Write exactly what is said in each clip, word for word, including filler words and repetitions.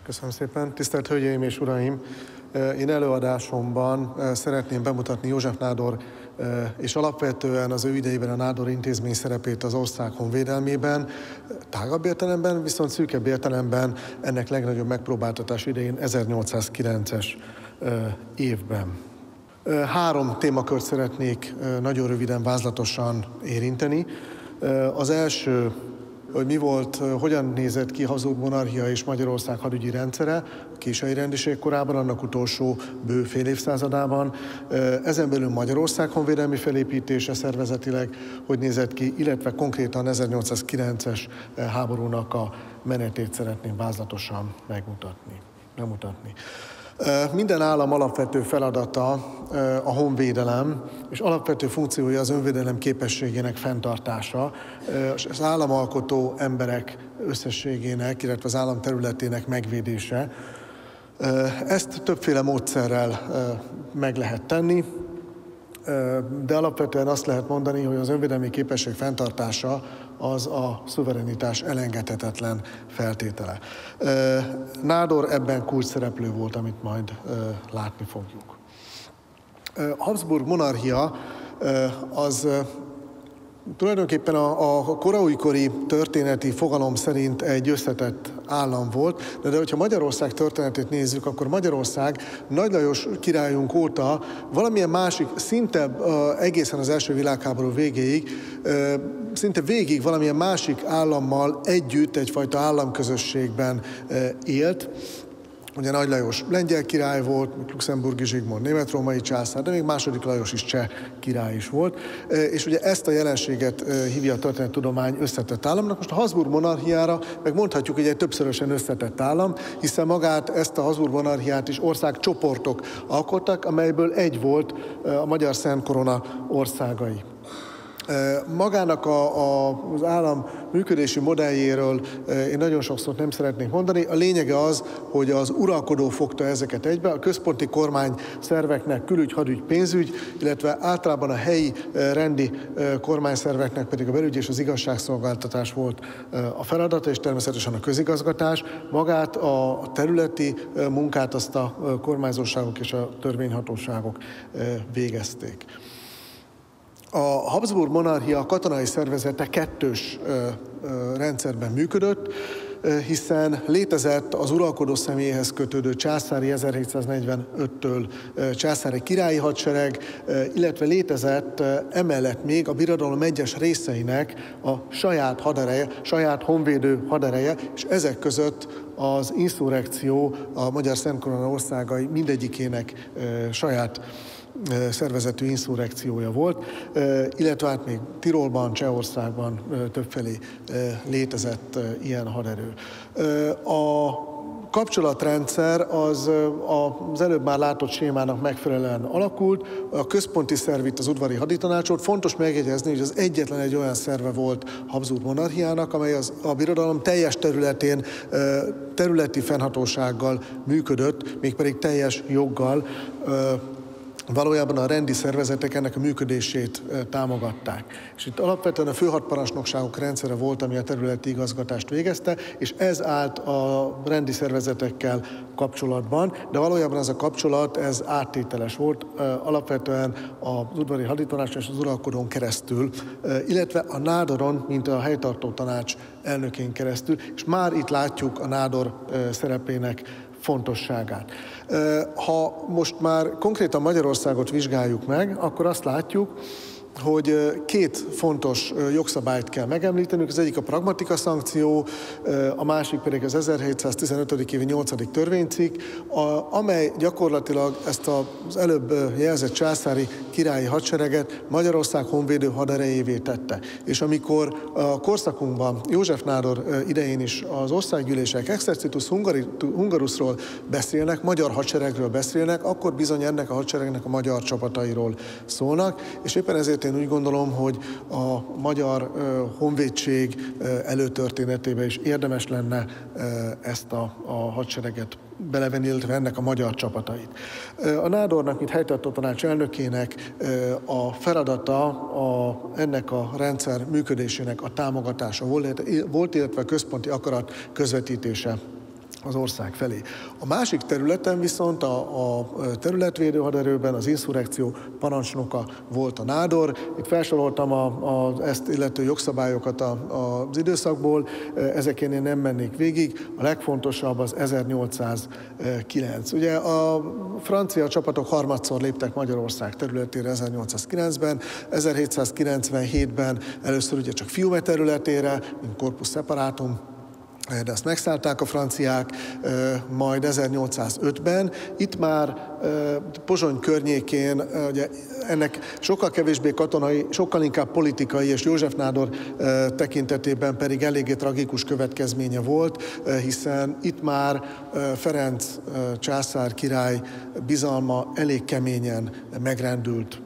Köszönöm szépen. Tisztelt Hölgyeim és Uraim! Én előadásomban szeretném bemutatni József Nádor és alapvetően az ő idejében a Nádor intézmény szerepét az ország honvédelmében, tágabb értelemben, viszont szűkebb értelemben ennek legnagyobb megpróbáltatás idején ezernyolcszázkilences évben. Három témakört szeretnék nagyon röviden, vázlatosan érinteni. Az első, hogy mi volt, hogyan nézett ki Habsburg monarchia és Magyarország hadügyi rendszere a késői rendiség korában, annak utolsó bő fél évszázadában. Ezen belül Magyarország honvédelmi felépítése szervezetileg, hogy nézett ki, illetve konkrétan ezernyolcszázkilences háborúnak a menetét szeretném vázlatosan megmutatni. bemutatni. Minden állam alapvető feladata a honvédelem, és alapvető funkciója az önvédelem képességének fenntartása, és az államalkotó emberek összességének, illetve az állam területének megvédése. Ezt többféle módszerrel meg lehet tenni, de alapvetően azt lehet mondani, hogy az önvédelmi képesség fenntartása az a szuverenitás elengedhetetlen feltétele. Nádor ebben kulcsszereplő volt, amit majd látni fogjuk. A Habsburg monarchia az tulajdonképpen a, a koraújkori történeti fogalom szerint egy összetett állam volt, de, de hogyha Magyarország történetét nézzük, akkor Magyarország Nagy Lajos királyunk óta valamilyen másik, szinte egészen az első világháború végéig, szinte végig valamilyen másik állammal együtt egyfajta államközösségben élt. Ugye Nagy Lajos lengyel király volt, Luxemburgi Zsigmond német-római császár, de még második Lajos is cseh király is volt. És ugye ezt a jelenséget hívja a történettudomány összetett államnak. Most a Habsburg monarchiára meg mondhatjuk, hogy egy többszörösen összetett állam, hiszen magát ezt a Habsburg monarchiát is országcsoportok alkottak, amelyből egy volt a Magyar Szent Korona országai. Magának a, a, az állam működési modelljéről én nagyon sokszor nem szeretnék mondani. A lényege az, hogy az uralkodó fogta ezeket egybe, a központi kormány szerveknek külügy, hadügy, pénzügy, illetve általában a helyi rendi kormányszerveknek pedig a belügy és az igazságszolgáltatás volt a feladata, és természetesen a közigazgatás. Magát a területi munkát azt a kormányzóságok és a törvényhatóságok végezték. A Habsburg monarchia katonai szervezete kettős rendszerben működött, hiszen létezett az uralkodó személyéhez kötődő császári ezerhétszáznegyvenöttől császári királyi hadsereg, illetve létezett emellett még a birodalom egyes részeinek a saját hadereje, saját honvédő hadereje, és ezek között az inszurrekció, a Magyar Szent Korona országai mindegyikének saját szervezetű inszurrekciója volt, illetve hát még Tirolban, Csehországban többfelé létezett ilyen haderő. A kapcsolatrendszer az az előbb már látott sémának megfelelően alakult. A központi szerv itt az udvari haditanács volt. Fontos megjegyezni, hogy az egyetlen egy olyan szerve volt Habsburg monarchiának, amely az, a birodalom teljes területén területi fennhatósággal működött, mégpedig teljes joggal. Valójában a rendi szervezetek ennek a működését támogatták. És itt alapvetően a főhadparancsnokságok rendszere volt, ami a területi igazgatást végezte, és ez állt a rendi szervezetekkel kapcsolatban, de valójában ez a kapcsolat, ez áttételes volt, alapvetően az udvari haditanács és az uralkodón keresztül, illetve a nádoron, mint a helytartó tanács elnökén keresztül, és már itt látjuk a nádor szerepének fontosságát. Ha most már konkrétan Magyarországot vizsgáljuk meg, akkor azt látjuk, hogy két fontos jogszabályt kell megemlítenünk. Az egyik a pragmatika szankció, a másik pedig az ezerhétszáztizenötödik évi nyolcadik törvénycikk, amely gyakorlatilag ezt az előbb jelzett császári királyi hadsereget Magyarország honvédő haderejévé tette. És amikor a korszakunkban József Nádor idején is az országgyűlések exercitus hungarusról beszélnek, magyar hadseregről beszélnek, akkor bizony ennek a hadseregnek a magyar csapatairól szólnak, és éppen ezért én úgy gondolom, hogy a magyar honvédség előtörténetében is érdemes lenne ezt a, a hadsereget belevenni, illetve ennek a magyar csapatait. A nádornak, mint helytartó tanács elnökének a feladata a, ennek a rendszer működésének a támogatása volt, volt, illetve a központi akarat közvetítése az ország felé. A másik területen viszont a, a területvédő haderőben az inszurrekció parancsnoka volt a nádor. Itt felsoroltam a, a, ezt illető jogszabályokat a, a, az időszakból, ezeken én nem mennék végig. A legfontosabb az ezernyolcszázkilenc. Ugye a francia csapatok harmadszor léptek Magyarország területére ezernyolcszázkilencben, ezerhétszázkilencvenhétben először ugye csak Fiume területére, mint Corpus Separatum, de ezt megszállták a franciák, majd ezernyolcszázötben. Itt már Pozsony környékén, ugye ennek sokkal kevésbé katonai, sokkal inkább politikai, és József nádor tekintetében pedig eléggé tragikus következménye volt, hiszen itt már Ferenc császár király bizalma elég keményen megrendült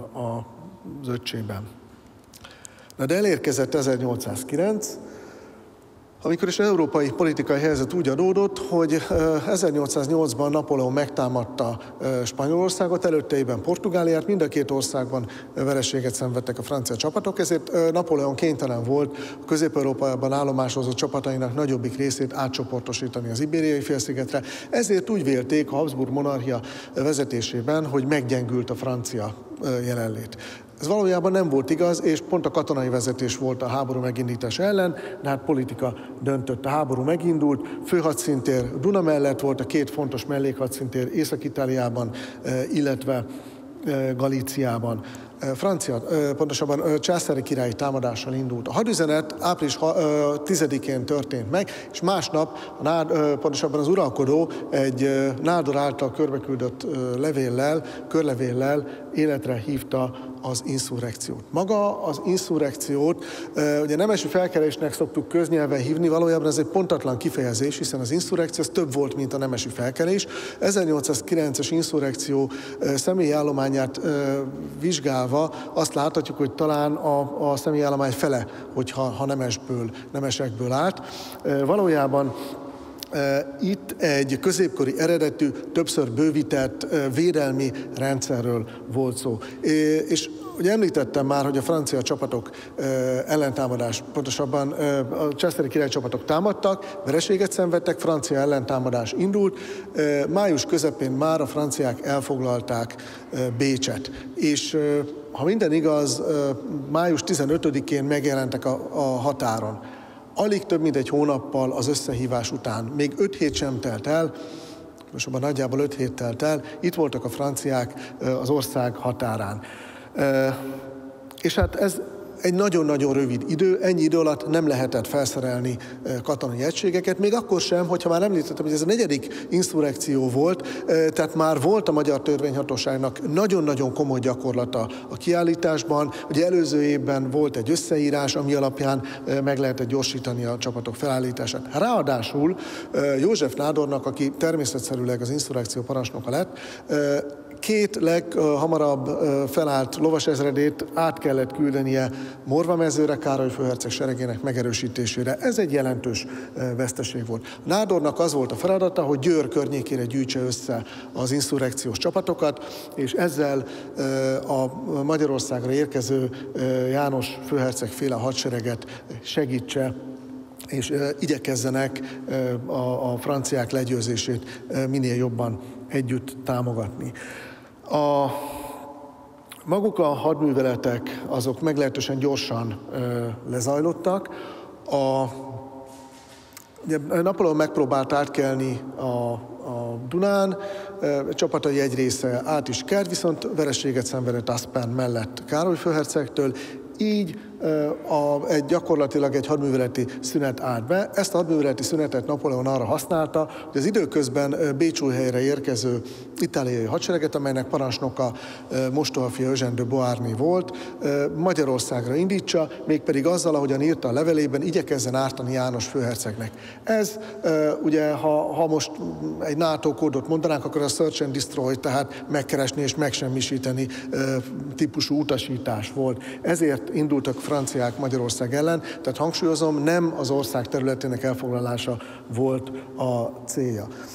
az öccsében. Na de elérkezett ezernyolcszázkilenc, amikor is az európai politikai helyzet úgy adódott, hogy ezernyolcszáznyolcban Napóleon megtámadta Spanyolországot, előtteiben Portugáliát, mind a két országban vereséget szenvedtek a francia csapatok, ezért Napóleon kénytelen volt a Közép-Európában állomásozó csapatainak nagyobbik részét átcsoportosítani az Ibériai félszigetre, ezért úgy vélték a Habsburg monarchia vezetésében, hogy meggyengült a francia jelenlét. Ez valójában nem volt igaz, és pont a katonai vezetés volt a háború megindítása ellen, de hát politika döntött. A háború megindult, főhadszintér Duna mellett volt, a két fontos mellékhadszintér Észak-Itáliában, illetve Galíciában. Francia, pontosabban császári királyi támadással indult. A hadüzenet április tizedikén történt meg, és másnap, pontosabban az uralkodó egy nádor által körbeküldött levéllel, körlevéllel életre hívta az inszurrekciót. Maga az inszurrekciót, ugye nemesi felkelésnek szoktuk köznyelven hívni, valójában ez egy pontatlan kifejezés, hiszen az inszurrekció az több volt, mint a nemesi felkelés. ezernyolcszázkilences inszurrekció személyi állományát vizsgálva azt láthatjuk, hogy talán a, a személyi állomány fele, hogyha ha nemesből, nemesekből állt. Valójában itt egy középkori eredetű, többször bővített védelmi rendszerről volt szó. És ugye említettem már, hogy a francia csapatok ellentámadás, pontosabban a császári király csapatok támadtak, vereséget szenvedtek, francia ellentámadás indult. Május közepén már a franciák elfoglalták Bécset. És ha minden igaz, május tizenötödikén megjelentek a, a határon. Alig több mint egy hónappal az összehívás után, még öt hét sem telt el, most abban nagyjából öt hét telt el, itt voltak a franciák az ország határán. És hát ez egy nagyon-nagyon rövid idő, ennyi idő alatt nem lehetett felszerelni katonai egységeket, még akkor sem, hogyha már említettem, hogy ez a negyedik inszurrekció volt, tehát már volt a magyar törvényhatóságnak nagyon-nagyon komoly gyakorlata a kiállításban. Ugye előző évben volt egy összeírás, ami alapján meg lehetett gyorsítani a csapatok felállítását. Ráadásul József nádornak, aki természetszerűleg az inszurrekció parancsnoka lett, két leghamarabb felállt lovasezredét át kellett küldenie Morvamezőre, Károly főherceg seregének megerősítésére. Ez egy jelentős veszteség volt. Nádornak az volt a feladata, hogy Győr környékére gyűjtse össze az inszurrekciós csapatokat, és ezzel a Magyarországra érkező János főherceg féle hadsereget segítse, és igyekezzenek a, a franciák legyőzését minél jobban együtt támogatni. A, maguk a hadműveletek azok meglehetősen gyorsan ö, lezajlottak. A, ugye Napóleon megpróbált átkelni a, a Dunán, ö, csapatai egy része át is kelt, viszont vereséget szenvedett Aspern mellett Károly főhercegtől, így a, egy, gyakorlatilag egy hadműveleti szünet állt be. Ezt a hadműveleti szünetet Napóleon arra használta, hogy az időközben Bécsújhelyre érkező itáliai hadsereget, amelynek parancsnoka mostoha fia Eugène de Beauharnais volt, Magyarországra indítsa, mégpedig azzal, ahogyan írta a levelében, igyekezzen ártani János főhercegnek. Ez ugye, ha, ha most egy NATO kódot mondanánk, akkor a search and destroy, tehát megkeresni és megsemmisíteni típusú utasítás volt. Ezért indultak franciák Magyarország ellen, tehát hangsúlyozom, nem az ország területének elfoglalása volt a célja.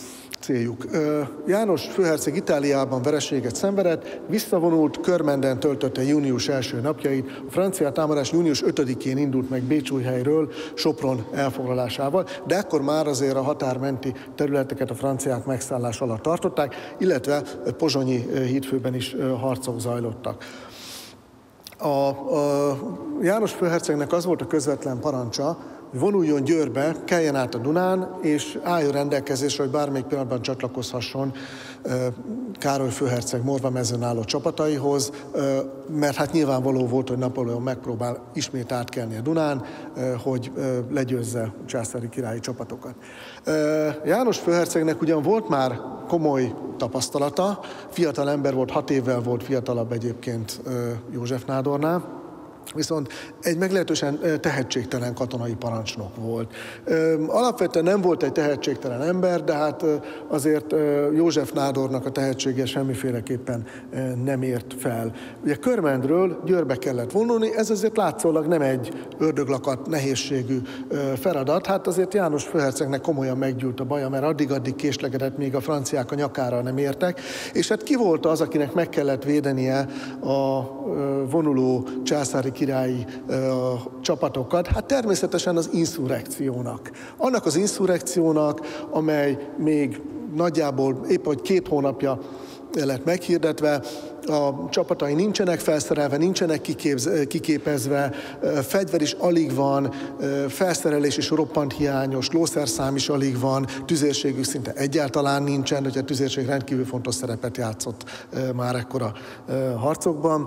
céljuk. János főherceg Itáliában vereséget szenvedett, visszavonult, Körmenden töltötte június első napjait, a francia támadás június ötödikén indult meg Bécsújhelyről Sopron elfoglalásával, de ekkor már azért a határmenti területeket a franciák megszállás alatt tartották, illetve pozsonyi hídfőben is harcok zajlottak. A, a János főhercegnek az volt a közvetlen parancsa, hogy vonuljon Győrbe, keljen át a Dunán, és álljon rendelkezésre, hogy bármelyik pillanatban csatlakozhasson Károly főherceg Morvamezőn álló csapataihoz, mert hát nyilvánvaló volt, hogy Napóleon megpróbál ismét átkelni a Dunán, hogy legyőzze a császári királyi csapatokat. János főhercegnek ugyan volt már komoly tapasztalata, fiatal ember volt, hat évvel volt fiatalabb egyébként József nádornál, viszont egy meglehetősen tehetségtelen katonai parancsnok volt. Alapvetően nem volt egy tehetségtelen ember, de hát azért József nádornak a tehetsége semmiféleképpen nem ért fel. Ugye Körmendről Győrbe kellett vonulni, ez azért látszólag nem egy ördöglakat nehézségű feladat, hát azért János főhercegnek komolyan meggyűlt a baja, mert addig-addig késlekedett, még a franciák a nyakára nem értek, és hát ki volt az, akinek meg kellett védenie a vonuló császári királyi uh, csapatokat? Hát természetesen az inszurrekciónak. Annak az inszurrekciónak, amely még nagyjából épp hogy két hónapja lett meghirdetve, a csapatai nincsenek felszerelve, nincsenek kiképz, kiképezve, fegyver is alig van, felszerelés is roppant hiányos, lószerszám is alig van, tüzérségük szinte egyáltalán nincsen, hogy a tüzérség rendkívül fontos szerepet játszott már ekkora harcokban.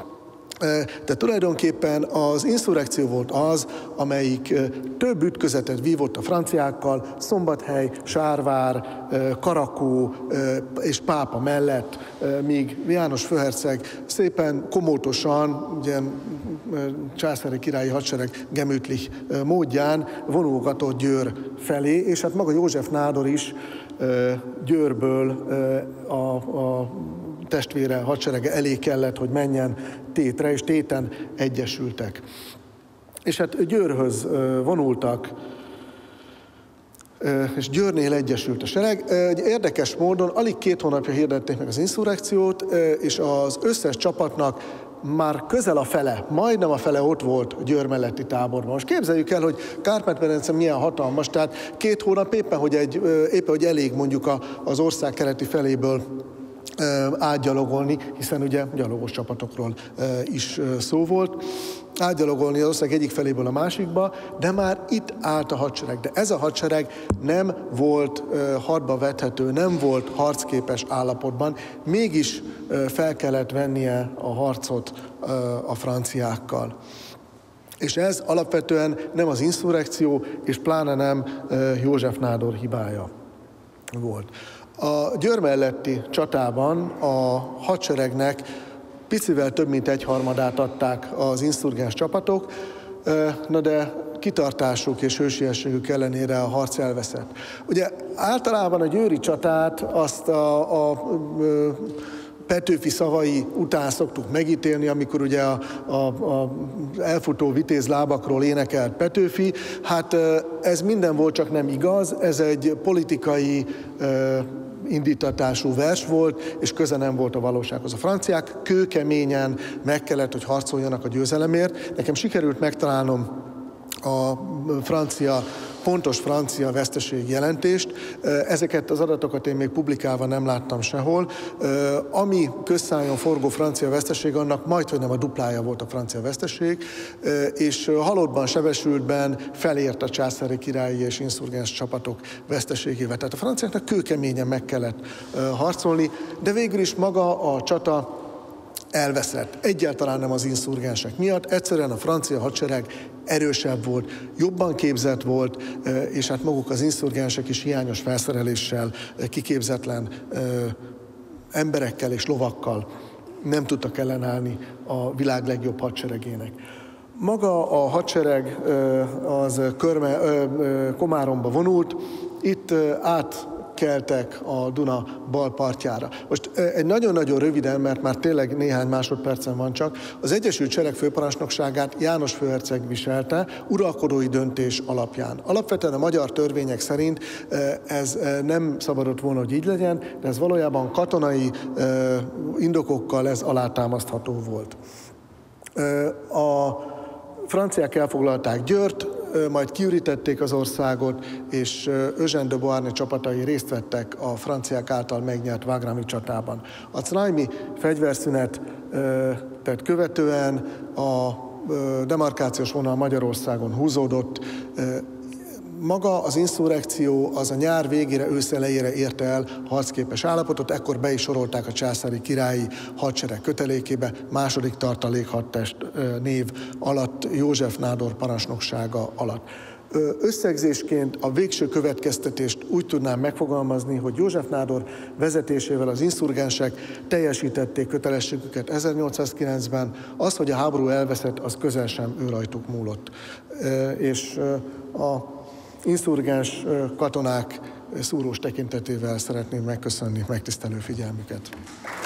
De tulajdonképpen az inszurrekció volt az, amelyik több ütközetet vívott a franciákkal, Szombathely, Sárvár, Karakó és Pápa mellett, míg János főherceg szépen komótosan, ugye császári királyi hadsereg Gemütlich módján vonulgatott Győr felé, és hát maga József nádor is Győrből a, a testvére hadserege elé kellett, hogy menjen Tétre, és Téten egyesültek. És hát Győrhöz vonultak, és Győrnél egyesült a sereg. Érdekes módon alig két hónapja hirdették meg az inszurrekciót, és az összes csapatnak már közel a fele, majdnem a fele ott volt Győr melletti táborban. Most képzeljük el, hogy Kárpát-medence milyen hatalmas, tehát két hónap éppen, hogy, egy, éppen, hogy elég mondjuk az ország keleti feléből átgyalogolni, hiszen ugye gyalogos csapatokról is szó volt, átgyalogolni az ország egyik feléből a másikba, de már itt állt a hadsereg. De ez a hadsereg nem volt hadba vethető, nem volt harcképes állapotban, mégis fel kellett vennie a harcot a franciákkal. És ez alapvetően nem az inszurrekció, és pláne nem József nádor hibája volt. A Győr melletti csatában a hadseregnek picivel több mint egyharmadát adták az inszurgens csapatok, na de kitartásuk és hősiességük ellenére a harc elveszett. Ugye általában a győri csatát azt a, a, a Petőfi szavai után szoktuk megítélni, amikor ugye a, a, a elfutó vitéz lábakról énekelt Petőfi. Hát ez minden volt, csak nem igaz, ez egy politikai indítatású vers volt, és köze nem volt a valósághoz. A franciák kőkeményen meg kellett, hogy harcoljanak a győzelemért. Nekem sikerült megtalálnom a francia, pontos francia veszteség jelentést. Ezeket az adatokat én még publikálva nem láttam sehol. Ami közszájon forgó francia veszteség, annak majdhogy nem a duplája volt a francia veszteség, és halottban, sebesültben felért a császári királyi és inszurgens csapatok veszteségével. Tehát a franciáknak kőkeményen meg kellett harcolni, de végül is maga a csata elveszett. Egyáltalán nem az inszurgensek miatt, egyszerűen a francia hadsereg erősebb volt, jobban képzett volt, és hát maguk az inszurgensek is hiányos felszereléssel, kiképzetlen emberekkel és lovakkal nem tudtak ellenállni a világ legjobb hadseregének. Maga a hadsereg az Körme, Komáromba vonult, itt át átkeltek a Duna bal partjára. Most egy nagyon-nagyon röviden, mert már tényleg néhány másodpercen van csak, az Egyesült Sereg főparancsnokságát János főherceg viselte uralkodói döntés alapján. Alapvetően a magyar törvények szerint ez nem szabadott volna, hogy így legyen, de ez valójában katonai indokokkal ez alátámasztható volt. A franciák elfoglalták Győrt, majd kiürítették az országot, és Eugène de Beauharnais csapatai részt vettek a franciák által megnyert Wagrami csatában. A Znajmi fegyverszünet tehát követően a demarkációs vonal Magyarországon húzódott. Maga az inszurrekció az a nyár végére, ősz elejére érte el harcképes állapotot, ekkor be is sorolták a császári királyi hadsereg kötelékébe, második tartalékhadtest név alatt, József nádor parancsnoksága alatt. Összegzésként a végső következtetést úgy tudnám megfogalmazni, hogy József nádor vezetésével az inszurgensek teljesítették kötelességüket ezernyolcszázkilencben, az, hogy a háború elveszett, az közel sem ő rajtuk múlott. És a inszurgens katonák szúrós tekintetével szeretném megköszönni megtisztelő figyelmüket.